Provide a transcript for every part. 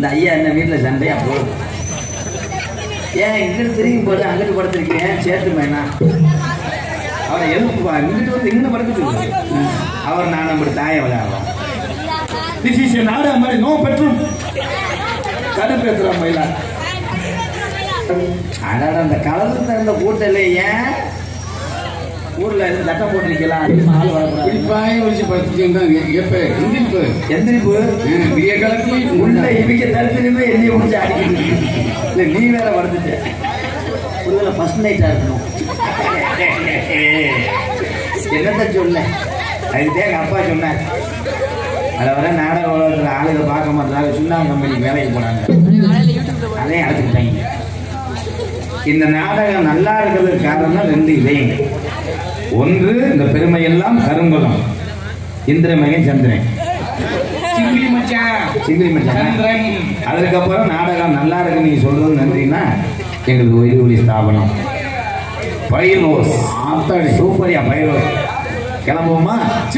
இந்த ஐயா என்ன வீட்டில் சண்டையா போகுது. ஏன் இங்கிட்டு திரும்பி போட்டு அங்கிட்டு படுத்திருக்கேன் சேர்த்து மேனா அவரை எழுப்புவா இங்கிட்டு வந்து இங்கிட்டு படுத்துட்டு அவர் நான் நம்ம தாயை விளையாடுறோம். திஸ் இஸ் நாடா மாதிரி நோ பெட்ரூம் கடுப்பேற்றுறோம் மயிலா. அடாட அந்த கலந்து தகுந்த கூட்டல ஏன் ஊர்ல இருந்து சட்டம் போட்டிருக்கலாம் எந்திரிப்பு விடிய காலத்துல உள்ள இவிக்க தடுத்துலுமே எண்ணெய் முடிச்சு அடிக்கிட்டு இல்லை நீ வேற வருதுட்ட ஒருவேளை ஃபர்ஸ்ட் நைட்டா இருக்கணும். என்னத்த சொல்ல அதுதான் எங்க அப்பா சொன்னார். அதை வர நாடக உலகத்தில் ஆளுக பார்க்க மாட்டாங்க சுண்ணாம்பு கம்பெனிக்கு வேலைக்கு போனாங்க அதையும் அழைச்சிக்கிட்டாங்க. இந்த நாடகம் நல்லா இருக்கிறதுக்கு காரணம் ரெண்டு இதயங்க. ஒன்று இந்த பெருமையெல்லாம் கருங்குளம் இந்திரமகன் சந்திரன் சிங்கிலி மச்சான். அதுக்கப்புறம் நாடகம் நல்லா இருக்கு நீங்க சொல்றது நன்றினா எங்களுக்கு ஒலி ஸ்தாபனம் பைரோஸ் சூப்பரியா பைரோஸ் கிளம்புவோமா?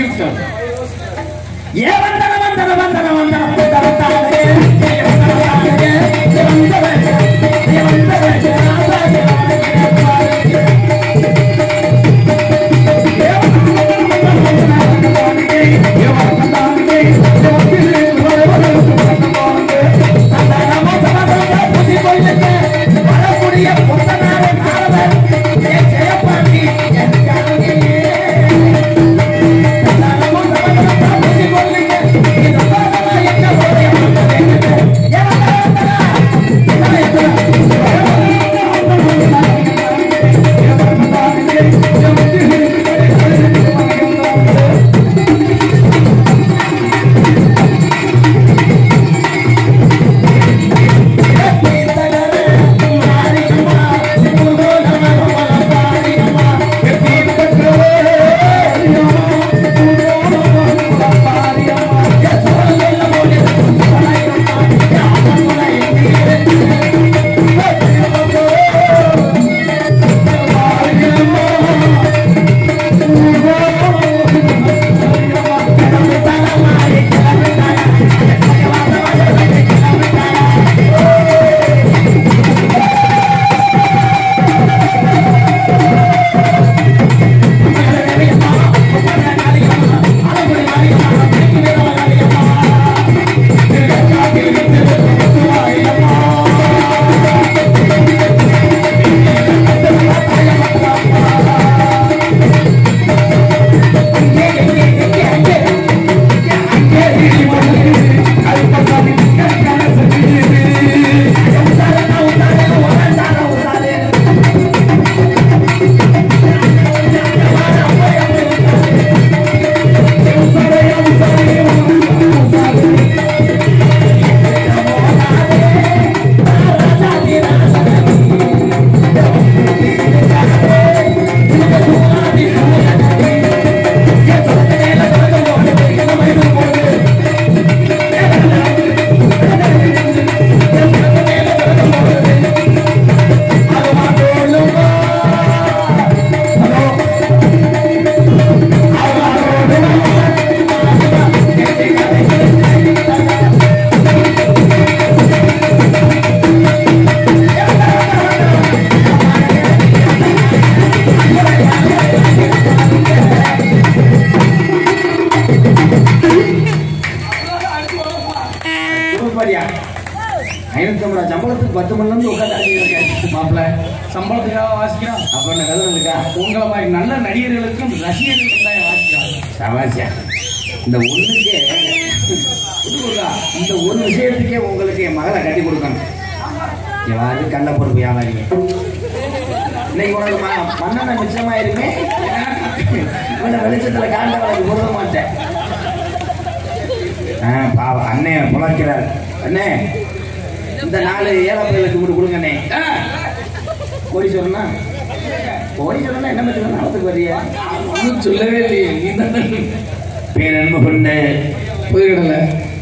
சம்பளத்துக்கு 10 மணி நேரம் உட்காந்து மாப்பிள்ள சம்பளத்துக்காக வாசிக்கிறோம். அப்புறம் கதை உங்களை மாதிரி நல்ல நடிகர்களுக்கும் ரசிகர்களுக்கும் தான் வாசிக்கிறாங்க. சவாசியா இந்த ஒண்ணுக்கே இந்த ஒரு விஷயத்துக்கே உங்களுக்கு என் மகளை கட்டி கொடுக்கணும். எவ்வாறு கள்ள பொறுப்பு வியாபாரிங்க இன்னைக்கு உனக்கு மண்ணெண்ண மிச்சமா இருக்குமே வெளிச்சத்துல காண்டவனுக்கு போட மாட்டேன். பாவம் அண்ணே புழைக்கிறார். அண்ணே இந்த 4 ஏழப்பைகளுக்கு கொடுங்கண்ணே. கோடீஸ்வரனா கோடீஸ்வரனா என்ன பற்றி நடத்துக்கு வரியா சொல்லவே இல்லையே. பேரன்பு கொண்ட புதுக்கடலை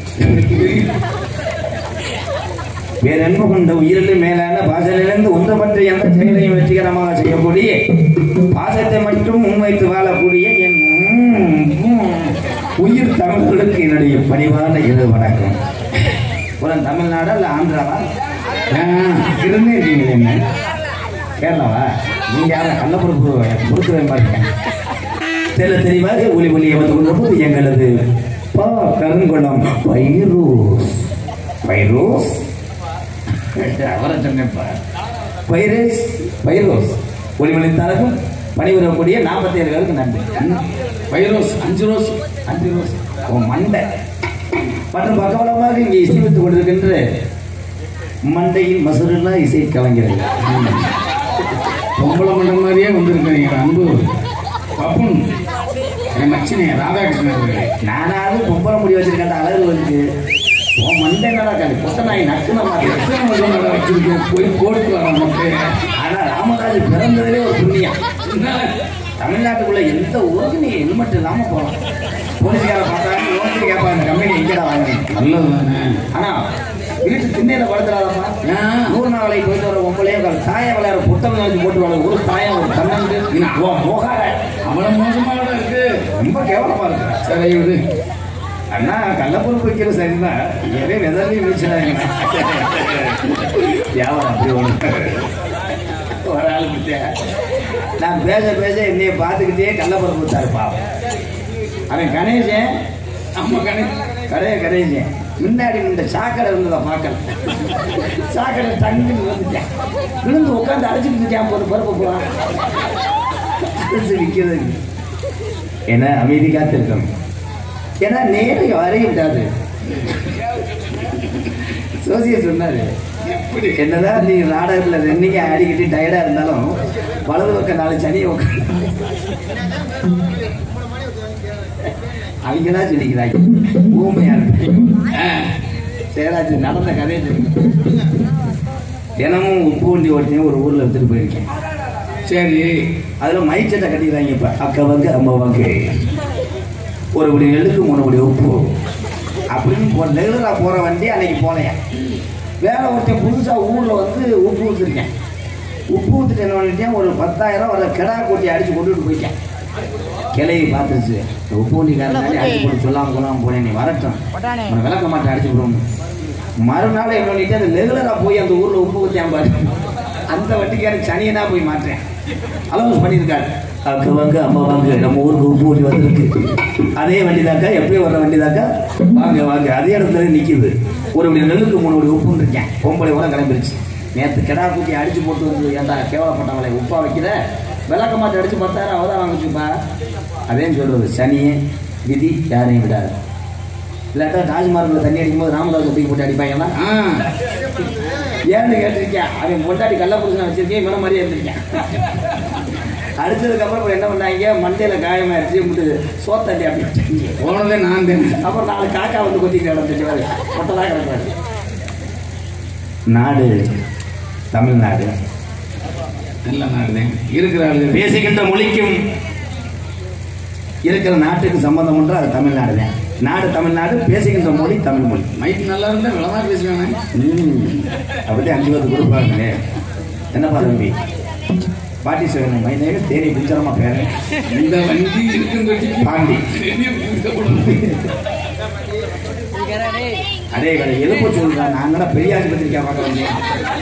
பேரன்பு கொண்ட உயிரிலும் மேலான பாசலிலிருந்து ஒன்றுபட்ட எந்த செயலையும் வெற்றிகரமாக செய்யக்கூடிய பாசத்தை மட்டும் முன்வைத்து வாழக்கூடிய என் உயிர் தமிழர்களுக்கு என்னுடைய பணிவான இரு வணக்கம். உலகம் தமிழ்நாடா இல்லை ஆந்திராவா? இருந்தே இருக்கீங்களே என்ன கேரளாவா? நீங்க யாரும் கள்ளப்பொறுப்பு பொறுத்துவே பாருங்க. தெரியல தெரிவாது ஒளி ஒளியை வந்து கொண்டு எங்களது கருங்குளம் வைரோஸ் வைரோஸ் அவரை சொன்னப்பா வைரஸ் வைரோஸ் ஒளிமொழித்தாளர்கள் பணிபுரியக்கூடிய 47 பேருக்கு நன்றி. வைரோஸ் 5 ரோஸ் 5 ரோஸ் மண்டை மற்றும் பக்கவளமாக இங்கே இசைவித்துக் கொண்டிருக்கின்ற மண்டையின் மசுருன்னா இசை கலைஞர்கள் பொம்பளை மண்டை மாதிரியே வந்திருக்கிறீங்க. அன்பு பப்புன் மச்சினே ராதாகிருஷ்ணன் நானாவது பொம்பளை முடி வச்சிருக்கேன் அழகு வந்து மண்டை நடக்காது கொத்த நாய் நக்குன மாதிரி வச்சிருக்கேன் போய் போட்டு வர மட்டும். ஆனால் ராமராஜ் பிறந்ததே ஒரு புண்ணியம். தமிழ்நாட்டுக்குள்ள எந்த ஊருக்கு நீ ஹெல்மெட் இல்லாம போகலாம். போலீஸ்கார பார்த்தாங்க ஓட்டு கேட்பாங்க இந்த கம்பெனி எங்கடா வாங்கினேன் நல்லது தானே. ஆனா வீட்டு திண்ணையில படுத்துறாதப்பா 100 நாள் வேலைக்கு போயிட்டு வர உங்களையே தாயம் விளையாட புத்தகம் வச்சு போட்டு வர ஒரு தாயம் ஒரு கண்ணு போகாத அவ்வளவு மோசமா இருக்கு. ரொம்ப கேவலமா இருக்கு. சரி இது அண்ணா கள்ளப்பொறுப்பு வைக்கிற சரிதான் எதே வெதர்லையும் வச்சுறாங்க. வியாபாரம் அப்படி ஒரு ஆள் நான் பேச பேச என்னைய பார்த்துக்கிட்டே கள்ளப்பொறுப்பு வச்சாருப்பா. அவன் கணேசன் அம்மா கணேசன் முன்னாடி இந்த சாக்கடை இருந்ததை பார்க்கல. சாக்கடை தண்ணி வந்துட்டேன் விழுந்து உட்காந்து அடைச்சிட்டு இருக்கேன் போது பருப்பு போலாம் விற்கிறது. ஏன்னா அமைதி காத்திருக்கணும். ஏன்னா நேரம் வரைய விட்டாது. சோசிய சொன்னாரு என்னதான் நீ நாடகத்தில் ரெண்டிங்க ஆடிக்கிட்டு டயர்டா இருந்தாலும் வலது பக்கம் 4 சனியை உட்காந்து அவங்கதான் சொல்லிக்கிறாங்க ஊமையா இருக்கு. சேராச்சு நடந்த கதையை தினமும் உப்பு வண்டி ஓட்டினே ஒரு ஊர்ல எடுத்துட்டு போயிருக்கேன். சரி அதுல மைச்சட்டை கட்டிக்கிறாங்க. இப்ப அக்கா வாங்க அம்மா வாங்க ஒரு படி நெல்லுக்கு 3 படி உப்பு அப்படின்னு ரெகுலரா போற வண்டி அன்னைக்கு போனேன். வேற ஒருத்தன் புதுசா ஊர்ல வந்து உப்பு ஊத்துருக்கேன். உப்பு ஊத்துட்டு என்ன பண்ணிட்டேன் ஒரு 10,000 வர கிடா கூட்டி அடிச்சு கொண்டுட்டு போயிட்டேன். கிளையை பார்த்துருச்சு உப்பு வண்டிக்காரனாலே அடிச்சு போட்டு சொல்லாம போனேன். நீ வரட்டும் உன்னை விளக்க மாட்டேன் அடிச்சு போடுவோம். மறுநாள் என்ன பண்ணிட்டு அந்த ரெகுலரா போய் அந்த ஊர்ல உப்பு ஊற்றியான் பாரு அந்த வண்டிக்காரன் சனியனா போய் மாற்றேன் அலௌன்ஸ் பண்ணியிருக்காரு. அக்கா வாங்க அம்மா வாங்க நம்ம ஊருக்கு உப்பு ஊட்டி வந்திருக்கு. அதே வண்டி தாக்கா எப்பயும் வர்ற வண்டி தாக்கா வாங்க வாங்க அதே இடத்துல நிற்கிது. ஒரு படி நெல்லுக்கு 3 படி உப்புன்னு இருக்கேன். பொம்பளை கூட கிளம்பிருச்சு. நேற்று கிடா கூட்டி அடிச்சு போட்டு வந்து ஏன்டா கேவலப்பட்டவங்களை உப்பா வைக்கிற விளக்க மாட்டை அடிச்சு 10,000 அவதான் வாங்கிச்சுப்பா. அதேன்னு சொல்றது சனியே விதி யாரையும் விடாது. இல்லாட்டா தாஜ்மஹாலில் தண்ணி அடிக்கும்போது ராமதாஸ் தூக்கி போட்டு அடிப்பாங்கன்னா ஏன்னு கேட்டிருக்கேன். அவன் பொண்டாட்டி கள்ளப்புருஷனை வச்சிருக்கேன் இவன மாதிரியே இருந்திருக்கேன். அடிச்சதுக்கப்புறம் என்ன பண்ணாங்க மண்டையில காயமா அடிச்சு சோத்தண்டி அப்படி போனதே நான் தான். அப்புறம் 4 காக்கா வந்து கொத்திட்டு நடந்துச்சு கொட்டதான் கிடக்காது. நாடு தமிழ்நாடு நல்ல நாடு இருக்கிற பேசுகின்ற மொழிக்கும் இருக்கிற நாட்டுக்கு சம்பந்தம் ஒன்று அது தமிழ்நாடு தான். நாடு தமிழ்நாடு பேசுகின்ற மொழி தமிழ் மொழி. மைக் நல்லா இருந்தா விளமா பேசுவாங்க. அப்படி 5 பேருக்கு கொடுப்பாங்க. என்னப்பா தம்பி பாட்டி சொல்லுங்க மைனேக தேனி பிஞ்சரமா பேரு இந்த வண்டி இருக்கு பாண்டி அதே கடை எழுப்ப சொல்றான். நாங்களா பெரிய ஆஸ்பத்திரிக்கா பார்க்க வந்தேன்.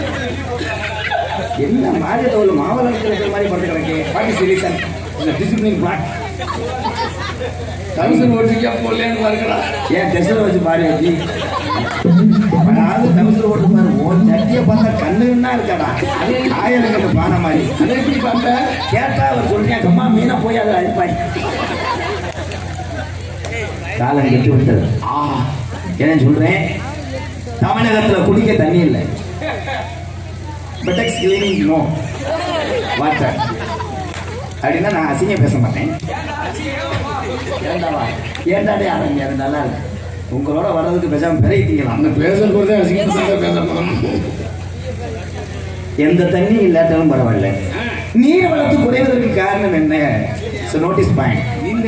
என்ன மாரியத்தோல் மாவட்டம் இருக்கிற மாதிரி பட்டு கிடக்கு. பாட்டி சீரியஸா இந்த டிசிப்ளின் பிளாக் தவுசன் ஓட்டுக்கா போடலன்னு பாருங்களா. ஏன் டெஸ்ட்ல வச்சு பாடி வச்சு அதாவது தவுசன் ஓட்டு பாரு ஒரு சட்டியை பார்த்தா கண்ணுன்னா இருக்காடா. அதே 1000 கட்டு பானை மாதிரி அதை எப்படி பார்த்த கேட்டா அவர் சொல்றேன் அம்மா மீனா போய் அதை அழிப்பாய் காலம் கெட்டு விட்டது. என்ன சொல்றேன் தமிழகத்துல குடிக்க தண்ணி இல்லை. பெட்டெக்ஸ் கிளீனிங் நோ வாட்டர் அப்படின்னா நான் அசிங்க பேச மாட்டேன். ஏண்டாடே ஆரம்பி அது நல்லா இருக்கு. உங்களோட வர்றதுக்கு பேசாம பெருகிட்டீங்களா அந்த பேசுறதே அசிங்க பேச எந்த தண்ணி இல்லாட்டாலும் பரவாயில்ல. நீர் வளர்த்து குறைவதற்கு காரணம் என்ன? Notice point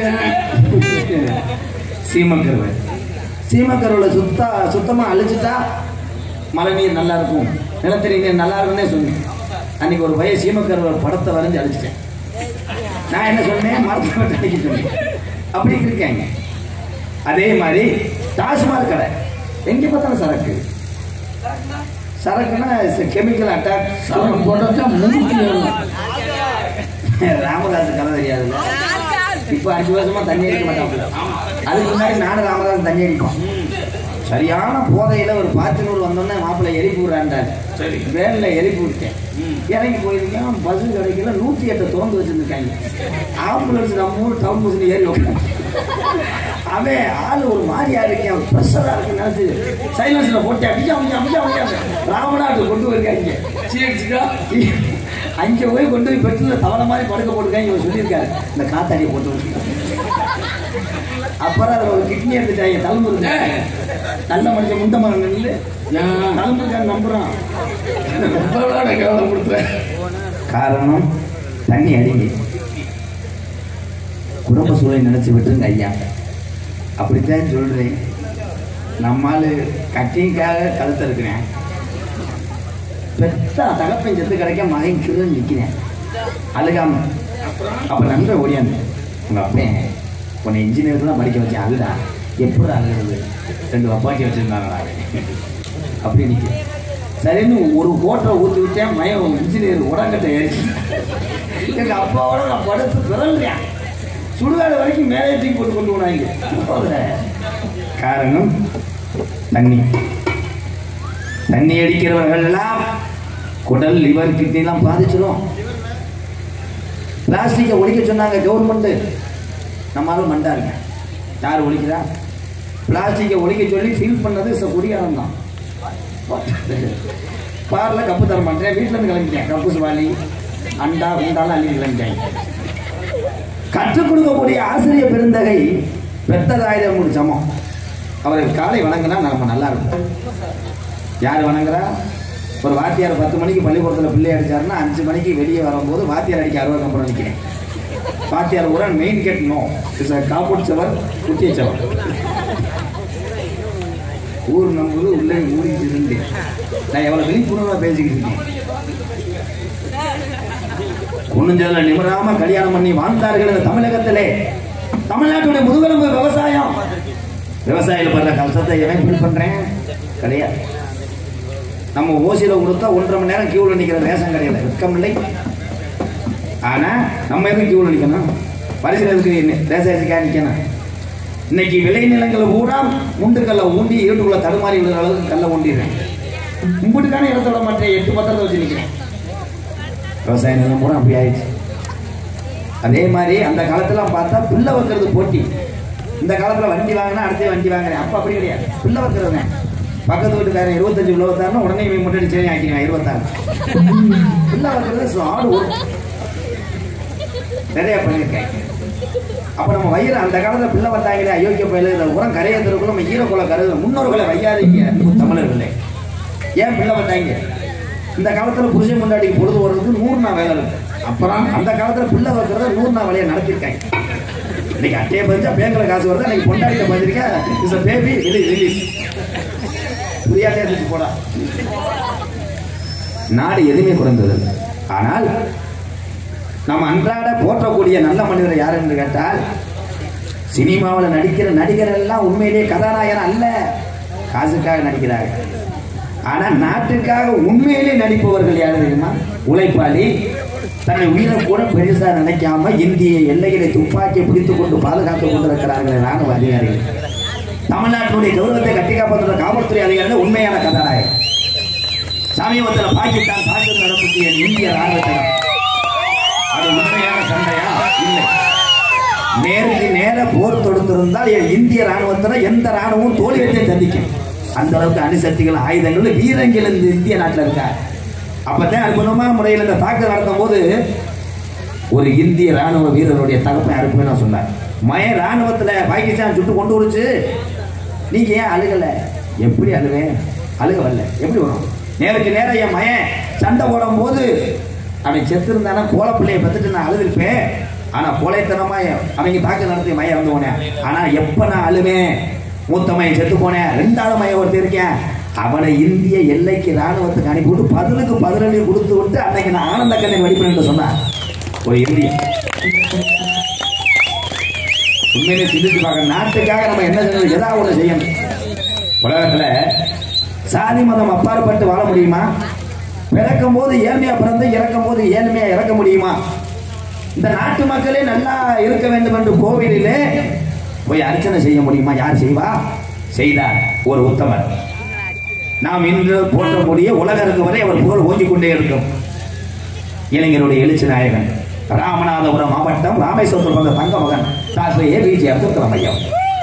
சீமக்கருவை. சீமக்கருவில் சுத்தமா அழிச்சுட்டா மழை நீர் நல்லா இருக்கும் நிலத்தடி நீர் நல்லா இருக்குன்னே சொன்னேன். அன்னைக்கு ஒரு பையன் சீமக்கருவை படத்தை வரைஞ்சு அழிச்சிட்டேன். நான் என்ன சொன்னேன் மரத்தை அடிக்க சொன்னேன். அப்படி இருக்காங்க. அதே மாதிரி டாஸ்மாக் கடை எங்க பார்த்தாலும் சரக்கு சரக்குன்னா கெமிக்கல் அட்டாக். சரக்கு போட்டா மூக்கு ராமதாஸ் கதை தெரியாதுல்ல. இப்போ 5 வருஷமா தண்ணி அடிக்க மாட்டாங்க. அதுக்கு முன்னாடி நானும் ராமதாஸ் தண்ணி அடிப்போம். சரியான போதையில ஒரு 400 வந்தோடனே மாப்பிள்ளை எரிப்பு விடுறாண்டாரு. வேன்ல எரிப்பு விட்டேன். இறங்கி போயிருக்கேன். பஸ் கிடைக்கல. 108 திறந்து வச்சிருந்துருக்காங்க. ஆம்புலன்ஸ் நம்ம ஊர் டவுன் பஸ்ல ஏறி வைக்கணும். அவன் ஆள் ஒரு மாதிரியா இருக்கேன். ப்ரெஷரா இருக்கு நினைச்சு சைலன்ஸ்ல போட்டு ராமநாட்டு கொண்டு போயிருக்காங்க. அங்கே போய் கொண்டு போய் பெட்ரோல தவணை மாதிரி படுக்க போட்டுருக்காங்க. இவர் சொல்லியிருக்காரு இந்த காத்தாடியை போட்டு. அப்புறம் அதில் ஒரு கிட்னி எடுத்துட்டாங்க. தலைமுறை நல்ல மனுஷன் முந்த மரம் நெல்லு தலைமுறைக்கான நம்புறான். கொடுத்துறேன். காரணம் தண்ணி அடிங்க. குடும்ப சூழலை நினைச்சு விட்டுருங்க ஐயா. அப்படித்தான் சொல்றேன். நம்மால் கட்டிங்காக கழுத்த இருக்கிறேன். பெத்தா தகப்பன் செத்து கிடைக்க மகன் கிரு நிற்கிறேன் அழுகாம. அப்ப நம்ப ஓடியாந்து உங்க அப்பன் உன்னை இன்ஜினியர் தான் படிக்க வச்சேன். அழுடா எப்படி அழுகிறது? 2 அப்பாட்டி வச்சிருந்தாங்களா அப்படி நிற்கிறேன். சரின்னு ஒரு கோட்டை ஊற்றி விட்டேன். மயம் இன்ஜினியர் உடங்கட்டை ஏறிச்சு. எங்க அப்பாவோட நான் படுத்து பிறல்றேன். சுடுகாடு வரைக்கும் மேலே தூக்கி போட்டு கொண்டு போனாங்க. காரணம் தண்ணி. தண்ணி அடிக்கிறவர்கள் எல்லாம் குடல் லிவர் கிட்னி எல்லாம் பாதிச்சிடும். பிளாஸ்டிக்கை ஒழிக்க சொன்னாங்க கவர்மெண்ட். நம்மளால மண்டா இருக்க யார் ஒழிக்கிறா? பிளாஸ்டிக்கை ஒழிக்க சொல்லி ஃபீல் பண்ணது குடியாரம் தான். பார்ல கப்பு தர மாட்டேன். வீட்டுல இருந்து கிளம்பிட்டேன். கப்பு சுவாலி அண்டா உண்டாலும் அள்ளி கிளம்பிட்டாங்க. கற்றுக் கொடுக்கக்கூடிய ஆசிரியர் பெருந்தகை பெத்ததாயுதம் சமம். அவர்கள் காலை வணங்கினா நம்ம நல்லா இருக்கும். யார் வணங்குறா? ஒரு வாத்தியார் 10 மணிக்கு பள்ளிக்கூடத்தில் பிள்ளை அடிச்சாருன்னா 5 மணிக்கு வெளியே வரும்போது வாத்தியார் அடிக்க 60 நம்பர் நிற்கிறேன். வாத்தியார் கூட மெயின் கேட் நோ காப்போட் சவர் குட்டிய சவர் ஊர் நம்புது உள்ளே மூடிட்டு இருந்து நான் எவ்வளவு விழிப்புணர்வா பேசிக்கிட்டு இருக்கேன். குனிஞ்சல நிமிராம கல்யாணம் பண்ணி வாழ்ந்தார்கள் இந்த தமிழகத்திலே. தமிழ்நாட்டுடைய முதுகெலும்பு விவசாயம். விவசாயிகள் பண்ற கஷ்டத்தை எவன் ஃபீல் பண்றேன் கிடையாது. நம்ம ஓசியில கொடுத்தா 1.5 மணி நேரம் கியூல நிக்கிற ரேஷன் கடையில் வெக்கம் இல்லை. ஆனா நம்ம எதுவும் கியூல நிக்கணும்? பரிசுக்கு ரேஷன் நிக்கணும். இன்னைக்கு விளை நிலங்களை பூரா முண்டுக்கல்ல ஊண்டி இருட்டுக்குள்ள தடுமாறி விடுற அளவுக்கு கல்ல ஊண்டிடுறேன். மும்புட்டுக்கான இடத்தோட மற்ற 8 பத்திரத்தை வச்சு நிற்கிறேன். விவசாய நிலம் பூரா அப்படி ஆயிடுச்சு. அதே மாதிரி அந்த காலத்துல பார்த்தா பிள்ளை வைக்கிறது போட்டி. இந்த காலத்துல வண்டி வாங்கினா அடுத்த வண்டி வாங்குறேன். அப்ப அப்படி கிடையாது. பிள்ளை வைக்கிறதுங்க பக்கத்து வீட்டுக்காரன் 25 பிள்ளை வைத்தாருன்னா உடனே முன்னாடி சேனி ஆக்கிடுவேன் 26. பிள்ளை வைக்கிறது ஆடு நிறைய பண்ணியிருக்கேன். அப்ப நம்ம வயிறு அந்த காலத்துல பிள்ளை வந்தாங்களே அயோக்கிய பயில இந்த உரம் கரையத்திற்குள்ள நம்ம ஈரக்குள்ள கருது முன்னோர்களை வையாதீங்க தமிழர்களே. ஏன் பிள்ளை வந்தாங்க? இந்த காலத்துல புருஷன் முன்னாடிக்கு பொழுது வர்றதுக்கு 100 நாள் வேலை இருக்கு. அப்புறம் அந்த காலத்துல பிள்ளை வைக்கிறத 100 நாள் வேலையை நடத்திருக்காங்க. இன்னைக்கு அட்டையை பதிச்சா பேங்க்ல காசு வருது. இன்னைக்கு பொண்டாட்டியை பதிரிக்கா பேபி ரிலீஸ் புரியாதே போடா. நாடு எதுவுமே குறைந்தது. ஆனால் நம்ம அன்றாட போற்றக்கூடிய நல்ல மனிதர் யார் என்று கேட்டால் சினிமாவில் நடிக்கிற நடிகர்கள் எல்லாம் உண்மையிலேயே கதாநாயகன் அல்ல, காசுக்காக நடிக்கிறார்கள். ஆனா நாட்டுக்காக உண்மையிலே நடிப்பவர்கள் யாரு தெரியுமா? உழைப்பாளி. தன்னை உயிரை கூட பெருசா நினைக்காம இந்திய எல்லைகளை துப்பாக்கி பிடித்துக் கொண்டு பாதுகாத்துக் கொண்டிருக்கிறார்கள் ராணுவ அதிகாரிகள். தமிழ்நாட்டினுடைய கௌரவத்தை கட்டி காப்பாற்றுற காவல்துறை அதிகாரிகள் உண்மையான கதாநாயகன். சமீபத்தில் பாகிஸ்தான் தாக்குதல் நடத்திய இந்திய ராணுவத்தினர் அது உண்மையான சண்டையா? இல்லை. நேருக்கு நேர போர் தொடுத்திருந்தால் இந்திய ராணுவத்தினர் எந்த ராணுவமும் தோல்வியத்தை சந்திக்கும். அந்த அளவுக்கு அணுசக்திகள் ஆயுதங்கள் வீரங்கள் இந்த இந்திய நாட்டில் இருக்காங்க. அப்பதான் அற்புதமான முறையில் இந்த தாக்குதல் நடத்தும் போது ஒரு இந்திய ராணுவ வீரருடைய தகப்பை அனுப்புன்னு சொன்னார். மய ராணுவத்துல பாகிஸ்தான் சுட்டு கொண்டு வருச்சு. நீங்க ஏன் அழுகல? எப்படி அழுவேன்? அழுக வரல. எப்படி வரும்? நேருக்கு நேரம் என் மயன் சண்டை போடும் போது அவன் செத்து இருந்தானா கோல பிள்ளைய பத்துட்டு நான் அழுதுருப்பேன். ஆனா கோலைத்தனமா அவங்க தாக்குதல் நடத்தி மயம் இறந்து போனேன். ஆனா எப்ப நான் அழுவேன்? மூத்த மையம் செத்து போனேன். 2வது மையம் ஒருத்தர் இருக்கேன். அவனை இந்திய எல்லைக்கு ராணுவத்துக்கு அனுப்பிவிட்டு 10க்கு 15 கொடுத்து விட்டு அன்னைக்கு நான் ஆனந்த கண்ணை வடிப்பேன் சொன்னான் ஒரு இந்திய. உண்மையிலே சிந்திச்சு பார்க்க நாட்டுக்காக நம்ம என்ன செய்யணும்? ஏதாவது ஒன்று செய்யணும். உலகத்துல சாதி மதம் அப்பாற்பட்டு வாழ முடியுமா? பிறக்கும் போது ஏழ்மையா பிறந்து இறக்கும் போது ஏழ்மையா இறக்க முடியுமா? இந்த நாட்டு மக்களே நல்லா இருக்க வேண்டும் என்று கோவிலிலே போய் அர்ச்சனை செய்ய முடியுமா? யார் செய்வா? செய்தார் ஒரு உத்தமர். நாம் இன்று போற்றக்கூடிய உலகருக்கு வரை அவர் புகழ் ஓங்கிக் கொண்டே இருக்கும். இளைஞருடைய எழுச்சி நாயகன், ராமநாதபுரம் மாவட்டம் ராமேஸ்வரத்தில் வந்த தங்க மகன் டாக்டர் ஏபிஜே அப்துல் கலாம் ஐயா.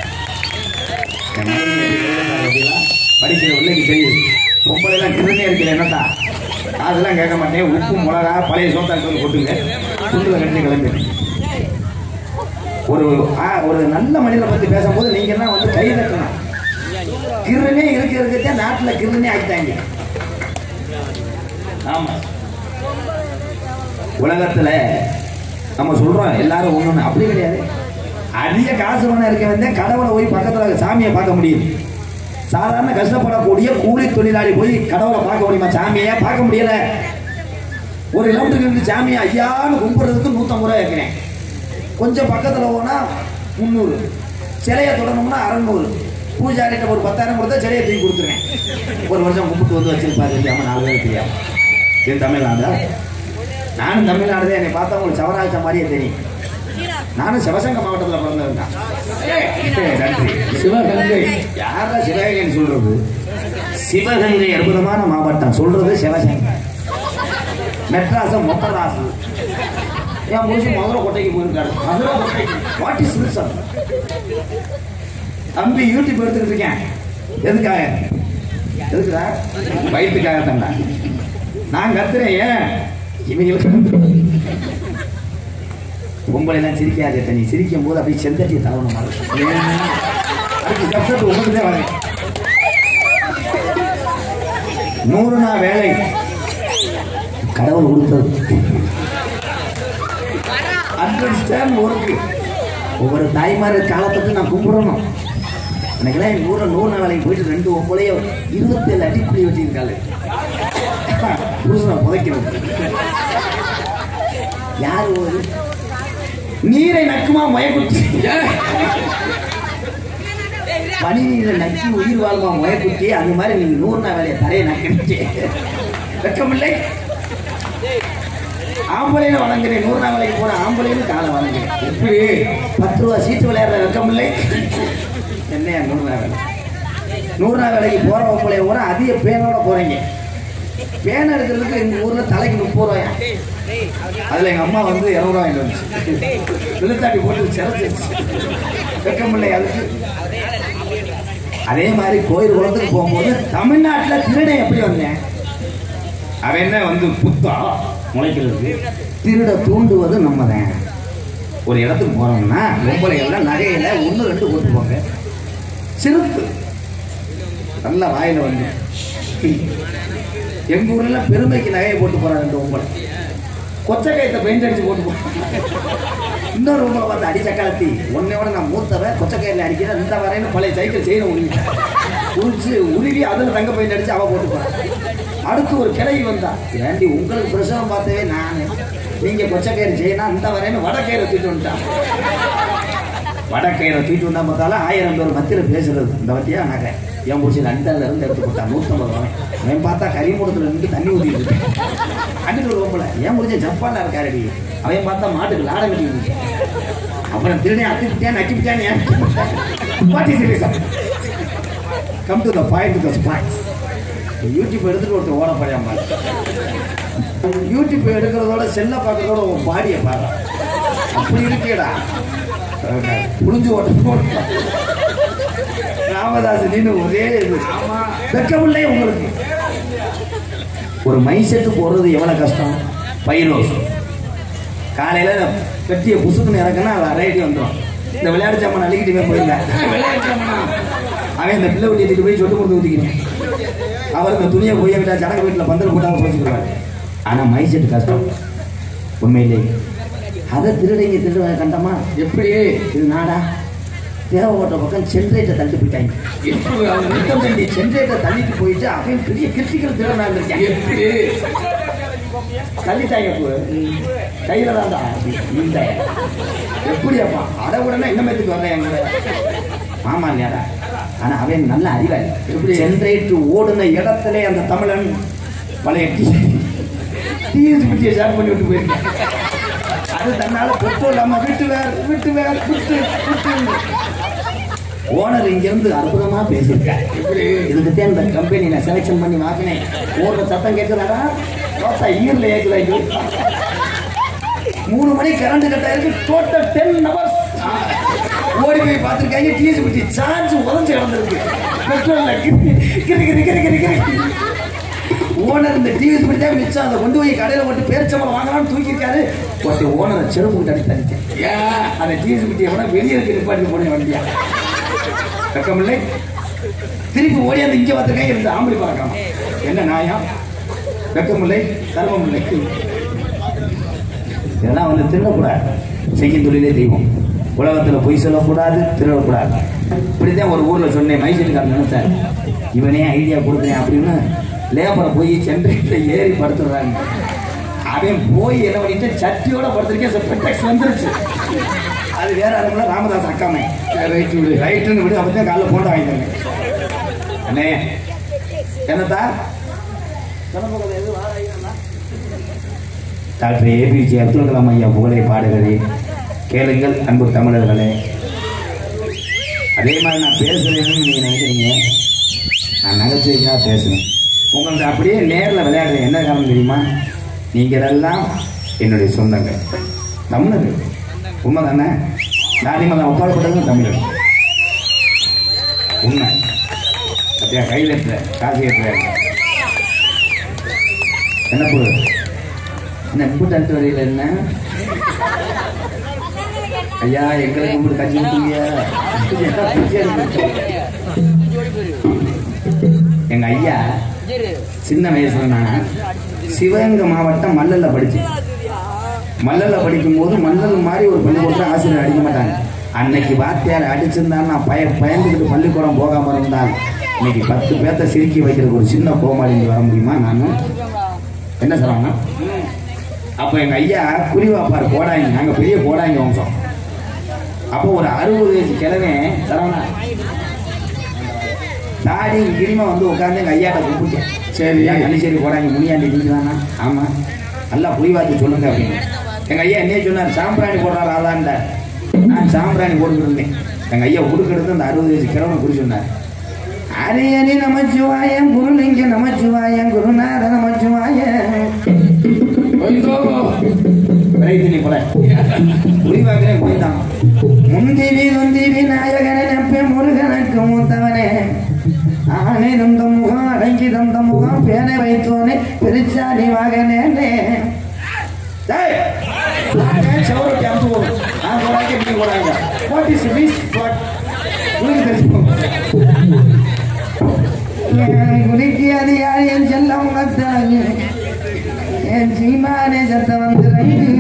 படிக்கிற பிள்ளைக்கு தெரியும், பொம்பளைலாம் கிருந்தே இருக்கிற என்னத்தா அதெல்லாம் கேட்க மாட்டேன். உப்பு மிளகா பழைய சோத்தாக்கள் கொட்டுங்க, துண்டுல கட்டி கிளம்பி. ஒரு நல்ல மனிதனை பத்தி பேசும்போது நீங்க எல்லாம் வந்து கை தட்டணும். கிருனே இருக்கிறதுக்கே நாட்டுல கிருனே ஆகிட்டாங்க. ஆமா, உலகத்துல நம்ம சொல்றோம் எல்லாரும் ஒண்ணு, அப்படி கிடையாது. அதிக காசு பணம் இருக்க வந்தே கடவுளை போய் பக்கத்துல சாமியை பார்க்க முடியும். சாதாரண கஷ்டப்படக்கூடிய கூலி தொழிலாளி போய் கடவுளை பார்க்க முடியுமா? சாமியை பார்க்க முடியல. ஒரு கிலோமீட்டருக்கு சாமியை ஐயான்னு கும்பிடுறதுக்கு 150 ரூபாய் இருக்கிறேன். கொஞ்சம் பக்கத்தில் போனா 300, சிலையை தொடரணும்னா 600. பூஜாரிட்ட ஒரு 10,000 கொடுத்தா சிலையை தூக்கி கொடுத்துருவேன். ஒரு வருஷம் கும்பிட்டு வந்து வச்சிருப்பாரு தெரியாம, 4 பேர் தெரியாம. இது தமிழ்நாடு. நானும் தமிழ்நாடு தான். என்னை பார்த்தா உங்களுக்கு சவராஜா மாதிரியே தெரியும். நானும் சிவகங்கை மாவட்டத்தில் பிறந்திருக்கேன். நன்றி. சிவகங்கை யாரா சிவகங்கைன்னு சொல்றது? சிவகங்கை அற்புதமான மாவட்டம். சொல்றது சிவகங்கை. மெட்ராஸ் மொட்டராசு. என் முடிச்சு மதுரை கோட்டைக்கு போயிருக்காரு. மதுரை கோட்டைக்கு வாட் இஸ் திஸ்? தம்பி யூடியூப் எடுத்துக்கிட்டு இருக்கேன். எதுக்காக? எதுக்குடா? வயிற்றுக்காக தாண்டா. நான் கத்துறேன். ஏன் இவங்களுக்கு பொம்பளை எல்லாம் சிரிக்காது. நீ சிரிக்கும் போது அப்படியே செந்தட்டியை தவண மாதிரி உங்களுக்கு தான் வரேன். 100 நாள் வேலை கடவுள் கொடுத்தது. Understand work. ஒவ்வொரு தாய்மார காலத்துக்கு நான் கும்பிடணும். எனக்குலாம் என் ஊரில் 100 நாள் வேலைக்கு போயிட்டு 2 ஒம்பளையோ 27 அடி புளி வச்சிருக்காரு. புருஷனை புதைக்கிறது யாரு? ஒரு நீரை நக்குமா மயக்குச்சி, பனி நீரை நக்கி உயிர் வாழ்மா மயக்குச்சி. அந்த மாதிரி நீங்க 100 நாள் வேலையை தரையை நக்கிச்சு வெக்கமில்லை. ஆம்பளைன்னு வணங்குறேன். 100 நாள் வேலைக்கு போற ஆம்பளைன்னு காலை வணங்குறேன். எப்படி 10 ரூபா சீட்டு விளையாடுற வெக்கமில்லை? என்னையா 100 நாள் வேலை? 100 நாள் வேலைக்கு போற ஆம்பளைய கூட அதிக பேனோட போறீங்க. பேனை எடுக்கிறதுக்கு எங்க ஊர்ல தலைக்கு 30 ரூபாயா. அதுல எங்க அம்மா வந்து 200 ரூபாய் வந்துச்சு. விழுத்தாட்டி போட்டு சிறச்சிருச்சு. வெக்கமில்லை அதுக்கு. அதே மாதிரி கோயில் குளத்துக்கு போகும்போது தமிழ்நாட்டில் திருடை எப்படி வந்தேன்? அவன் என்ன வந்து புத்தா முளைக்கிறது? திருட தூண்டுவது நம்ம தான். ஒரு இடத்துக்கு போறோம்னா பொம்பளைகள்லாம் நகையில 1 2 போட்டு போங்க. சிறுத்து நல்ல வாயில வந்து எங்க ஊர்ல பெருமைக்கு நகையை போட்டு போறாங்க. 2 பொம்பளை கொச்சக்காயத்தை பெயிண்ட் அடிச்சு போட்டு போறாங்க. இன்னொரு பொம்பளை பார்த்து அடிச்சக்காலத்தி ஒன்னையோட நான் மூத்தவ கொச்சக்காயில அடிக்கிறேன். இந்த வரையில பழைய சைக்கிள் செய்யணும் உரிச்சு உருவி அதில் தங்க பெயிண்ட் அடிச்சு அவ போட்டு போறான். அடுத்து ஒரு கிளவி வந்தா, ஏண்டி உங்களுக்கு பிரசவம் பார்த்தவே நான், நீங்க கொச்சக்கயிறு செய்யணும் இந்த வரையில வடக்கயிறை தூக்கிட்டு வந்துட்டான். வடக்கயிறை தூக்கிட்டு வந்தா பார்த்தாலும் 1000 பேர் மத்தியில் பேசுறது. இந்த வட்டியா நகை என் முடிச்சு லண்டன்ல இருந்து எடுத்து போட்டான் 150 ரூபாய். அவன் பார்த்தா கரிமூடத்துல இருந்து தண்ணி ஊற்றிட்டு அடிட்டு ஒரு பொம்பளை என் முடிஞ்ச ஜப்பான்ல இருக்காரடி. அவன் பார்த்தா மாட்டுக்கு லாட கட்டி. அப்புறம் திருடே அத்திட்டான் நக்கிட்டான். Come to the point. YouTube எடுத்துட்டு ஒருத்தர் ஓட பழையாம யூடியூப் எடுக்கிறதோட செல்ல பார்க்கறதோட உன் பாடியை பாரு. அப்படி இருக்கேடா புரிஞ்சு ஓட்ட ராமதாஸ் நீனு ஒரே இது வெக்கமில்லை உங்களுக்கு. ஒரு மைசெட்டு போடுறது எவ்வளவு கஷ்டம். பைரோஸ் காலையில பெட்டியை புசுக்குன்னு இறக்குன்னா ரைட்டி வந்துடும். இந்த விளையாட்டு சாமான அள்ளிக்கிட்டு போயிருந்தேன். விளையாட்டு சாமானா அவன் இந்த பிள்ளை வீட்டுக்கு போய் சொட்டு கொடுத்து ஊற்றிக்கிறேன். அவர் இந்த துணியை போய் விட்டா ஜனக வீட்டில் பந்தல் போட்டாங்க போச்சுக்கிறாரு. ஆனால் மைசெட்டு கஷ்டம் உண்மையிலே. அதை திருடைங்க திருட கண்டமா எப்படி? இது நாடா தேவை ஓட்ட பக்கம் சென்ட்ரேட்டை தள்ளி போயிட்டாங்க. எப்படி சென்ட்ரேட்டை தள்ளிட்டு போயிட்டு அவன் பெரிய கிரிட்டிக்கல் திருடனா இருந்திருக்கேன். எப்படி தள்ளிட்டாங்க கையில தான்டா இந்த எப்படியாப்பா? அதை உடனே இன்னமேத்துக்கு வரல என் கூட. ஆமா இல்லையாடா ஆனா அவன் நல்ல அறிவாளி. ஜென்ரேட்டர் ஓடுன இடத்துல அந்த தமிழன் பழைய டிஎஸ் பிடிச்சியை ஷேர் பண்ணி விட்டு போயிருக்கேன். அது தன்னால பெட்ரோல் இல்லாம விட்டு ஓனர் இங்கிருந்து அற்புதமா பேசியிருக்காரு. இதுக்கு இந்த கம்பெனி நான் செலக்ஷன் பண்ணி வாங்கினேன். ஓடுற சத்தம் கேட்குறாரா? ஈரில் ஏற்குறாங்க. 3 மணி கரண்ட் கட் ஆயிருக்கு. டோட்டல் 10 hours ஓடி போய் பார்த்துருக்காங்க. டிஎஸ் பிடிச்சி சார்ஜ் உதஞ்சு கிடந்திருக்கு. பெட்ரோல்ல ஓனர் இந்த டிவிஎஸ் பிடிச்சா மிச்சம் அதை கொண்டு போய் கடையில் போட்டு பேரிச்சம்பளம் வாங்கலாம்னு தூக்கியிருக்காரு. ஒருத்தர் ஓனரை செருப்பு கிட்ட அடித்தாங்க. ஏன் அந்த டிவிஎஸ் பிடிச்சி எவனா வெளியே இருக்க நிப்பாட்டி போன வண்டியா வெக்கமில்லை. திருப்பி ஓடியாந்து இங்கே பார்த்துருக்காங்க. இருந்து ஆம்பளை பார்க்கலாம். என்ன நியாயம்? வெக்கமில்லை, தர்மமில்லை. இதெல்லாம் வந்து திருடக்கூடாது. செய்யும் தொழிலே தெய்வம். உலகத்தில் பொய் சொல்லக்கூடாது, திருடக்கூடாது. இப்படிதான் ஒரு ஊரில் சொன்னேன். மைசூர்காரன் நினைச்சார் இவனே ஐடியா கொடுக்குறேன் அப்படின்னு லேபரை போய் சென்ட்ரேட்டில் ஏறி படுத்துடுறாங்க. அவன் போய் என்ன பண்ணிட்டு சட்டியோட படுத்துருக்கேன். பெட்டெக்ஸ் வந்துருச்சு. அது வேற ஆளுங்கள ராமதாஸ் அக்காமே ரைட்டுன்னு விடு. அப்போ தான் காலைல போண்டா வாங்கிட்டாங்க. அண்ணே என்னத்தா டாக்டர் ஏபிஜே அப்துல் கலாம் ஐயா புகழை பாடுகிறதே கேளுங்கள் அன்பு தமிழர்களே. அதே மாதிரி நான் பேசுறேன்னு நீங்க நினைக்கிறீங்க. நான் நகைச்சுவைக்காக பேசுறேன். உங்களுக்கு அப்படியே நேரில் விளையாடுறேன். என்ன காரணம் தெரியுமா? நீங்கள் எல்லாம் என்னுடைய சொந்தங்கள், தமிழர்கள். உண்மை தானே? தானிமலம் ஒப்பாடப்பட்டதும் தமிழர். உண்மை. அப்படியா? கையில் ஏற்ற காசு ஏற்ற என்ன பொருள் என்ன இம்புட்டு வரையில் என்ன ஐயா எங்களுக்கு உங்களுக்கு கட்சி எங்க ஐயா சின்ன வயசுல நான் சிவகங்கை மாவட்டம் மல்லல்ல படிச்சேன். மல்லல்ல படிக்கும் போது மல்லல் மாதிரி ஒரு பள்ளிக்கூடத்தில் ஆசிரியர் அடிக்க மாட்டாங்க. அன்னைக்கு வாத்தியார் அடிச்சிருந்தால் நான் பயந்துக்கிட்டு பள்ளிக்கூடம் போகாம இருந்தால் இன்னைக்கு 10 பேர்த்த சிரிக்கி வைக்கிறதுக்கு ஒரு சின்ன கோமாளி வர முடியுமா? நான் என்ன சொல்றாங்க? அப்போ எங்க ஐயா குறிவாப்பார் கோடாங்க. நாங்க பெரிய கோடாங்க வம்சம். அப்போ ஒரு 60 வயசு கிழமை சரவணா தாடி கிரிமா வந்து உட்காந்து எங்க ஐயாட்ட கூப்பிட்டேன். சரி கள்ளிச்சேரி போடாங்க முனியாண்டி நீங்களானா? ஆமா. நல்லா புரிவாத்து சொல்லுங்க அப்படின்னு. எங்க ஐயா என்னையே சொன்னார், சாம்பிராணி போடுறாரு ஆதான்ட. நான் சாம்பிராணி போட்டுக்கிட்டு இருந்தேன். எங்க ஐயா உடுக்கிறது அந்த 60 வயசு கிழமை குறி சொன்னார். அரியணி நமச்சிவாயம் குருலிங்க நமச்சிவாயம் குருநாத நமச்சிவாயம் புரிவாக்கிறேன். போய்தான் முந்திவி நொந்திவி நாயகனை நப்பே முருகனுக்கு மூத்தவனே ஆனை தந்த முகம் அடங்கி தந்த முகம் பேனை வைத்தோனே பெருச்சாலி மகனே சவரொட்டி அமுத்து போகும். நான் போறாங்க இப்படி போறாங்க. What is this? வாட் குடிக்கு அது யார் என் செல்லம் கத்தாங்க என் சீமானே சத்த வந்து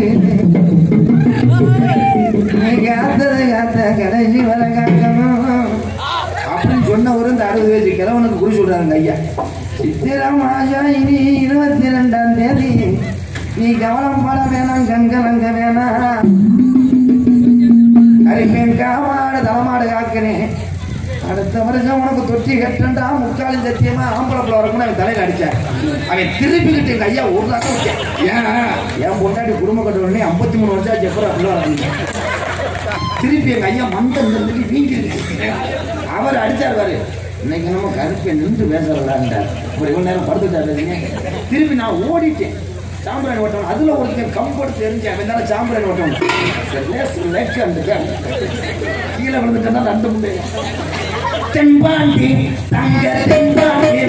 காத்தது காத்த கடைசி வர காக்கணும் அப்படின்னு சொன்னவரு இந்த 60 வயசு கிழவனுக்கு குறி சொல்றாங்க ஐயா. சித்திரை மாசம் இனி 22ஆம் தேதி நீ கவனம் பட வேணாம், கண்கலங்க வேணாம். அரிப்பேன் காமாடு தலைமாடு காக்கிறேன். அடுத்த வருஷம் உனக்கு தொட்டி கட்டண்டா முக்காலும் சத்தியமா ஆம்பளை பிள்ளை வரக்குன்னு அவன் தலையில அடிச்சான். அவன் திருப்பிக்கிட்டு எங்க ஐயா ஒரு நாள் வச்சேன். என் பொண்டாட்டி குடும்ப கட்ட உடனே 53 வருஷம் ஆச்சு. எப்பறம் பிள்ளை வர திருப்பி எங்க ஐயா மந்தம் வீங்கி அவர் அடிச்சாரு. இன்னைக்கு நம்ம கருப்பை நின்று பேசுறதாண்டார். ஒரு இவ்வளவு நேரம் படுத்துட்டாருங்க. திருப்பி நான் ஓடிட்டேன். சாம்பிராணி ஓட்டம் அதுல ஒருத்தர் கம்பெடுத்து தெரிஞ்சேன். அவன் சாம்பிராணி ஓட்டம் கீழே விழுந்துட்டா 2 முண்டை தென்பாண்டி தங்க தென்பாண்டி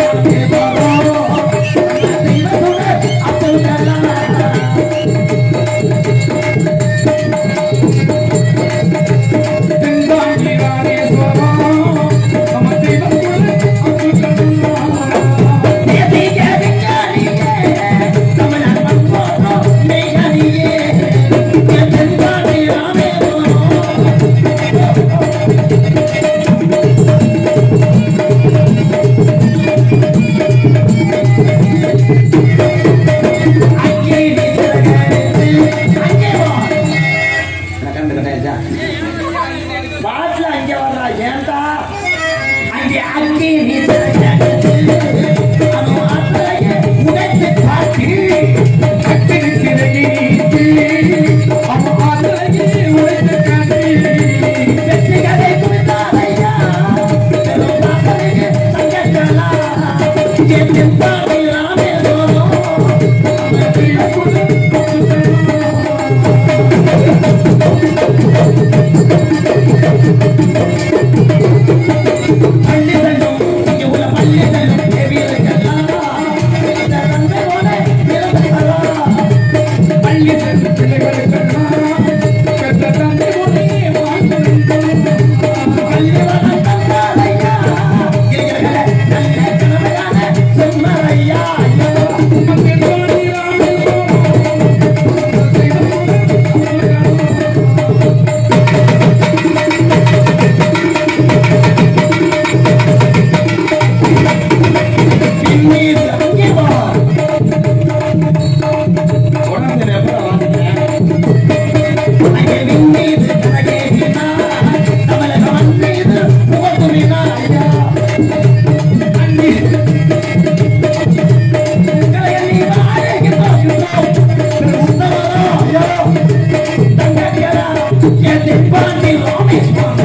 Get the body on this one.